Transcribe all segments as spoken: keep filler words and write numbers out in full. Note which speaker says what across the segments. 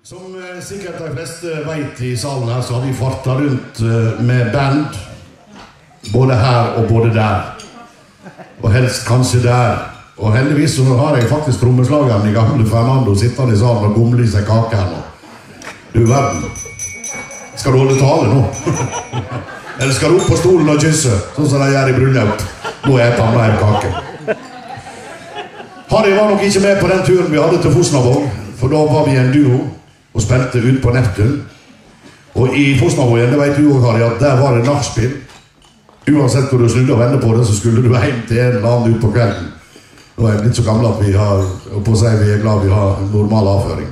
Speaker 1: Som sikkert de fleste vet i salen her, så har vi fartet rundt med band. Både her og både der. Og helst kanskje der. Og heldigvis så har jeg faktisk trommeslageren i gamle Fernando sittende i salen og gomler i seg kake her nå. Du verden. Skal du holde tale nå? Eller skal du opp på stolen og kysse, sånn som de gjør i bryllup? Nå er jeg mer kake. Harry var nok ikke med på den turen vi hadde til Fosnavåg, for da var vi en duo og spilte ut på Neptun. Og i Fosnavågen, det vet du også, Harry, at der var det nachspiel. Uansett hvor du snudde og vende på det, så skulle du hjem til en eller annen ut på kvelden. Nå er jeg blitt så gammel at vi har, og på å si vi er glad vi har normal avføring.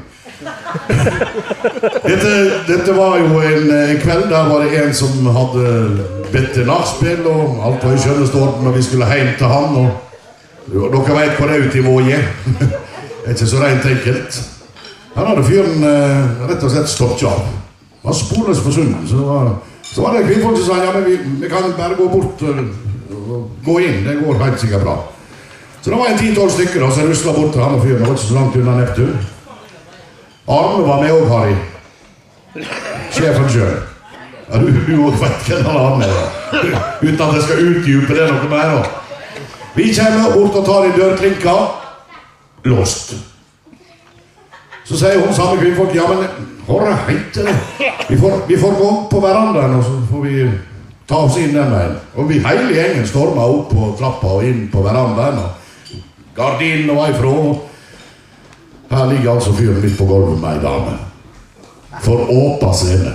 Speaker 1: Dette, dette var jo en, en kveld, der var det en som hadde bedt til nachspiel, og alt var i skjønneste orden, og vi skulle hjem til han, og dere vet hva det er ute i Våge. Det er ikke så rent enkelt. Her hadde fyren eh, rett og slett stoppet av. Han var sporløs på sunnen, så, så var det kvinnfolk som sa, ja, men vi, vi kan bare gå bort og, og gå inn, det går helt sikkert bra. Så det var en ti-tolv stykker da, som ruslet bort til han og fyren, det var ikke så langt unna Neptun. Arne var med også, Harry. Sjefen selv. Ja, du, du også vet hvem han har med det. Uten at jeg skal utdype det noe mer da. Vi kommer bort og tar i dørklinka. Låst. Så sier hun samme kvinnfolk, ja, men hva heter det? Vi får, vi får gå opp på verandaen, og så får vi ta oss inn den veien. Og vi hele gjengen stormet opp på trappa og inn på verandaen, og gardinen var ifra. Her ligger altså fyren midt på gulvet med en dame. For åpa scene.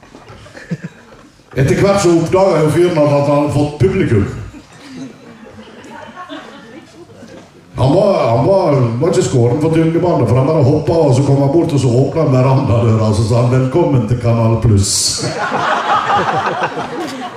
Speaker 1: Etter hvert så oppdaget jo fyren at han hadde fått publikum. Han var, han var, var ikke skåren for tungebandet, for han bare hoppet av, og så kom han bort, og så åpnet han verandadøra, og så sa han velkommen til Kanal Plus.